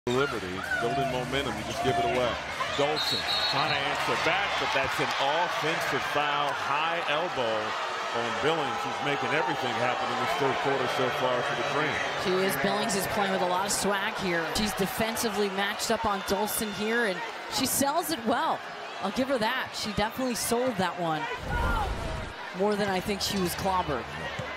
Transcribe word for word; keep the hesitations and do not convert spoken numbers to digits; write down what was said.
Liberty, building momentum, you just give it away. Dolson trying to answer back, but that's an offensive foul, high elbow on Billings, who's making everything happen in this third quarter so far for the Cream. She is. Billings is playing with a lot of swag here. She's defensively matched up on Dolson here, and she sells it well. I'll give her that. She definitely sold that one more than I think she was clobbered.